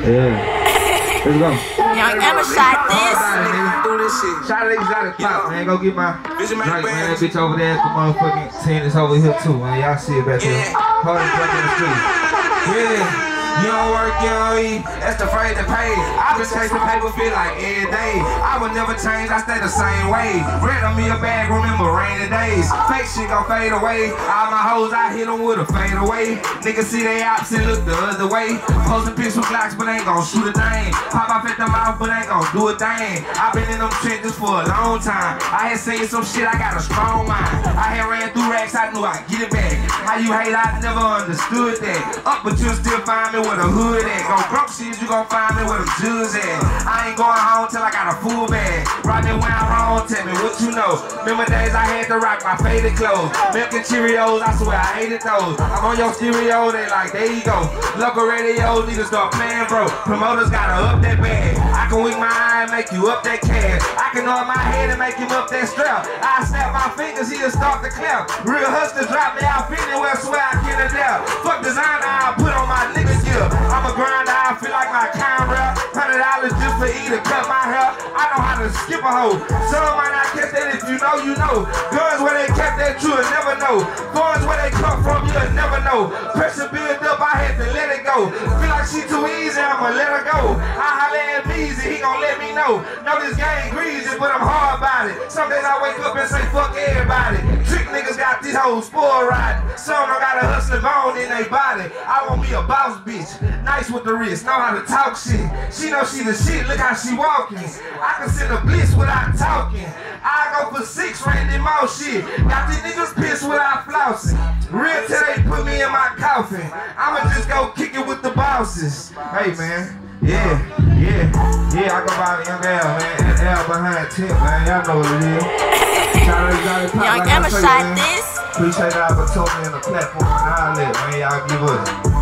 Yeah. Let's go. Young Emma shot this. Shout out to Exotic Pop, man. Go get my drink, man. That bitch over there at the motherfucking tennis over here, too, man. Y'all see it back there. Hold it, drink in the street. Yeah. You don't work, you don't eat, that's the phrase that pays. I been chasing paper, feel like every day. I would never change, I stay the same way. Rent on me a bag, remember rainy days. Fake shit gon' fade away. All my hoes, I hit them with a fade away. Niggas see they ops and look the other way. Posting pics with Glocks, but ain't gon' shoot a thing. Pop off at the mouth, but ain't gon' do a thing. I been in them trenches for a long time. I had seen some shit, I got a strong mind. I had ran through racks, I knew I'd get it back. How you hate, I never understood that. Up, but you still find me with a hood at. Go broke shit, you gon' find me where them Jews at. I ain't going home till I got a full bag. Right there when I'm wrong, tell me what you know. Remember days I had to rock my faded clothes. Milk and Cheerios, I swear I hated those. I'm on your stereo, they like, there you go. Local radios need to start playing, bro. Promoters gotta up that bag. I can wink my eye and make you up that cash. I can nod my head and make him up that strap. I snap my fingers, he'll start to clap. Real hustler drop me out, feeling well, swear I can't adapt. Fuck designer, I'll put on my niggas gear. I'm a grinder, I feel like my camera. $100 just for E to cut my hair. I know how to skip a hoe. Some might not catch that, if you know, you know. Guns where they kept that, you'll never know. Guns where they come from, you'll never know. Pressure build up, I had to let it go. Feel like she too easy, I'ma let her go. I holla at Beezy, he gon' let me know. Know this game greasy, but I'm hard about it. Some days I wake up and say fuck everybody. Trick niggas got these hoes spoiled riding. Some don't got a hustler bone in they body. I want me a boss bitch. Nice with the wrist, know how to talk shit. She know she the shit, look how she walking. I can send a blitz without talking. I go for 6 random more shit. Got these niggas pissed without flossing. Real till they put me in my coffin. I'ma just go kick it with the bosses. Hey man, yeah, I go by the young L, man. That L behind tip, man. Y'all know what it is. Young Emma shot this. Appreciate the opportunity and the platform and all that, man. Y'all give us.